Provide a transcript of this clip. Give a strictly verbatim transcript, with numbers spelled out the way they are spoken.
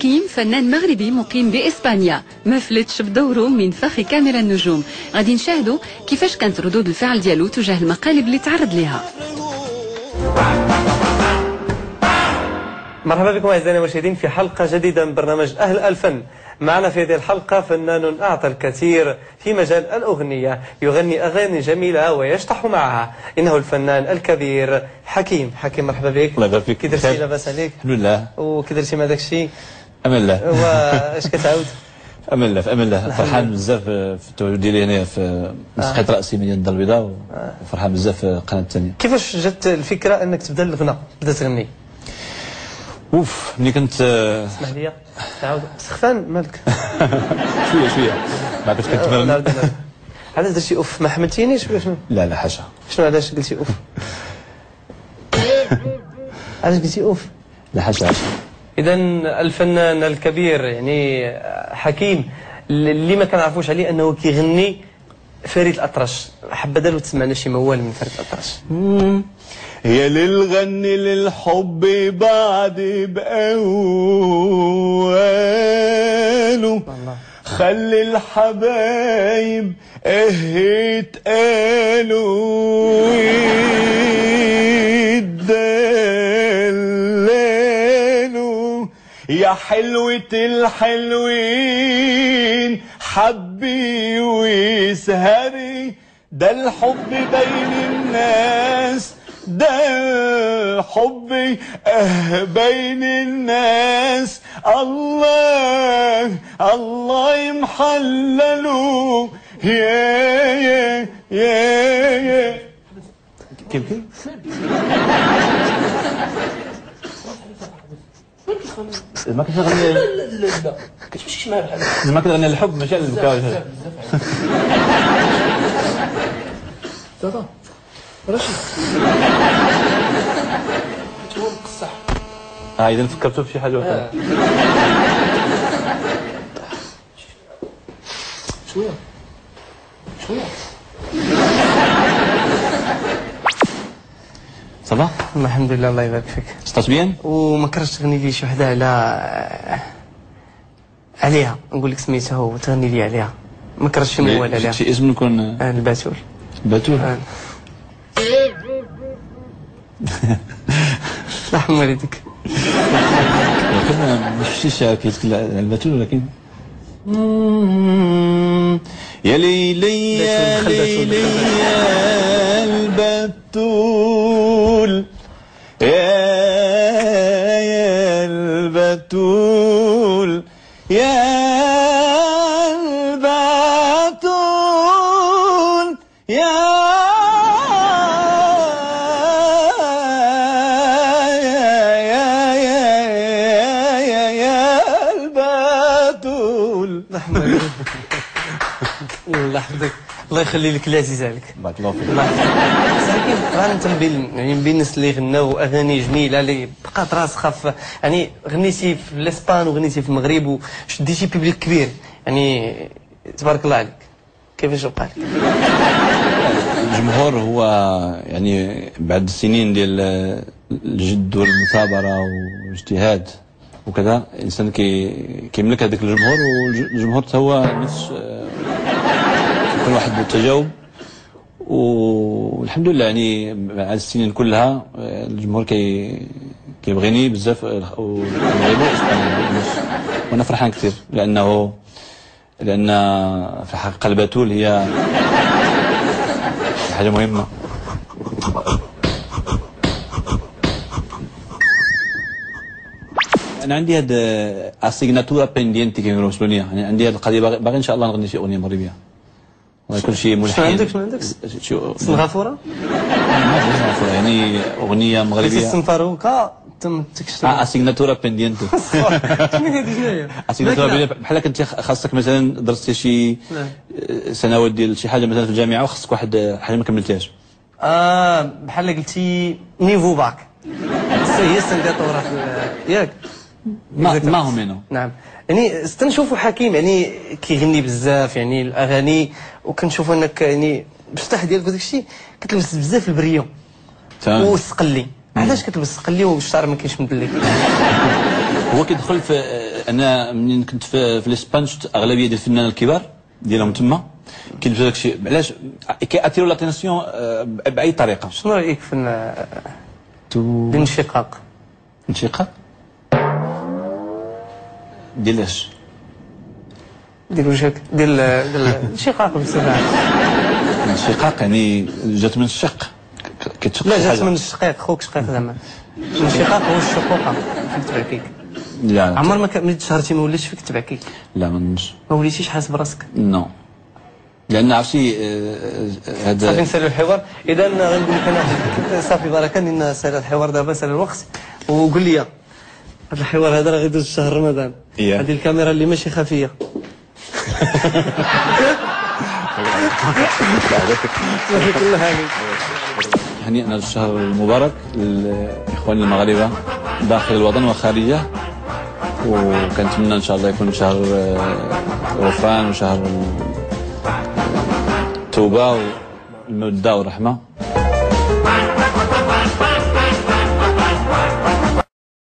حكيم فنان مغربي مقيم بإسبانيا، ما فلتش بدوره من فخ كاميرا النجوم. غادي نشاهدوا كيفاش كانت ردود الفعل ديالو تجاه المقالب اللي تعرض لها. مرحبا بكم اعزائي المشاهدين في حلقه جديده من برنامج اهل الفن. معنا في هذه الحلقه فنان اعطى الكثير في مجال الاغنيه، يغني اغاني جميله ويشطح معها، انه الفنان الكبير حكيم. حكيم مرحبا بك. الله يبارك فيك. كي درتي؟ لاباس عليك؟ الحمد لله. وكي درتي مع داك الشيء؟ امان الله. واش كتعاود؟ امان الله في امان الله. فرحان بزاف في التواجد ديالي هنا في مسرحيه آه. راسي مدينه الدار البيضاء، وفرحان بزاف في القناه الثانيه. كيفاش جات الفكره انك تبدا الغناء، تبدا تغني؟ اوف ملي كنت اسمح لي تعاود سخفان مالك؟ شويه شويه ما كنت كنتمرن. علاش درتي اوف؟ ما حملتينيش ولا شنو؟ لا لا حاشا. شنو علاش قلتي اوف؟ علاش قلتي اوف؟ لا حاشا حاشا. اذا الفنان الكبير يعني حكيم اللي ما كنعرفوش عليه انه كيغني فريد الأطرش. حبذا لو تسمعنا شي موال من فريد الأطرش. يا للغني للحب بعد بأوله، خلي الحبايب اهت قالوا يدللوا، يا حلوة الحلوين حبي وسهري، ده الحب بين الناس، ده الحب اه بين الناس، الله الله يمحللوا يا يا يا يا. كيف كيف؟ ما كنت نغني. لا لا لا كتمشيش معايا بحال هكا. ما كنغني الحب ماشي على البكاء. تاتا رشيد توم قصح. اه اذا فكرتوا في شي حاجه واحده. شويه شويه صافا. الحمد لله الله يبارك فيك. صوتك بيان. وما كرهتش تغني لي شي وحده على عليها، نقول لك سميتها وتغني لي عليها، ما كرهتش شي موال عليها. شي اسم نكون البتول. البتول. الله يحمي والديك. ولكن ما شفتيش كيتكلم على البتول، ولكن يا ليلي يا ليلي يا البتول، يا يا البتول، يا البتول، يا الله يحفظك. الله يخلي لك العزيز عليك. بارك الله فيك. الله يحفظك. ولكن غير انت بين يعني بين الناس اللي غناو اغاني جميله اللي بقات راسخه في، يعني غنيتي في الاسبان وغنيتي في المغرب وشديتي بيبليك كبير، يعني تبارك الله عليك. كيفاش بقى لك؟ الجمهور هو يعني بعد السنين ديال الجد والمثابره والاجتهاد وكذا، الانسان كي كيملك هذاك الجمهور، والجمهور حتى هو نفس كل واحد بالتجاوب. والحمد لله يعني مع السنين كلها الجمهور كي كيبغيني بزاف، والمغرب واسبانيا، وانا فرحان كثير لانه لان في الحقيقه البتول هي حاجه مهمه. انا عندي هاد اسيغناتورا بيندينتي كيقولوا بالاسبانيه، يعني عندي هاد القضيه، باغي ان شاء الله نغني شي اغنيه مغربيه. ويكون شي ملحن. شنو عندك شنو عندك؟ سنغافوره؟ ما فيش سنغافوره، يعني اغنيه مغربيه. السنفاروكا تم تكشف. اه اسيغناتورا بيندينتي. شنو هذه شناهي؟ اسيغناتورا بحال كنت خاصك مثلا درتي شي سنوات ديال شي حاجه مثلا في الجامعه، وخاصك واحد حاجه ما كملتيهاش. اه بحال قلتي نيفو باك. هي سنغافوره ياك؟ ما ما هم هنا. نعم. يعني استنشوفوا حكيم يعني كيغني بزاف يعني الاغاني، وكنشوفوا انك يعني بالشطح ديالك وداك الشيء كتلبس بزاف البريون والسقلي. علاش كتلبس السقلي والشعر ما كاينش مدلي؟ هو كيدخل في انا منين كنت في, في الاسبان شفت اغلبيه ديال الفنانين الكبار ديالهم تما كيلبسوا داك الشيء. علاش كياتيرو لاتينسيون باي طريقه؟ شنو رايك في الانشقاق؟ انشقاق ديال اش؟ ديال وجهك ديال ديال الانشقاق بصفه عامه. الانشقاق يعني جات من الشق كتشق. لا جات من الشقيق، خوك شقيق زعما. الانشقاق هو الشقوقه فيك تبعكيك. لا عمر ما ملي تشهرتي ما وليتش فيك تبعكيك؟ لا ما نظنش. ما وليتيش حاس براسك؟ نو لان عرفتي هذا صافي نسالوا الحوار. اذا غنقول لك انا صافي بركه لان سال الحوار دابا سال الوقت. وقول لي هذا الحوار هذا راه غيدوز شهر رمضان. هذه الكاميرا اللي ماشي خفيه. كل حاجه. هنيئنا الشهر المبارك لاخواننا المغاربه داخل الوطن وخارجه، وكنتمنى ان شاء الله يكون شهر غفران وشهر التوبه والموده والرحمه.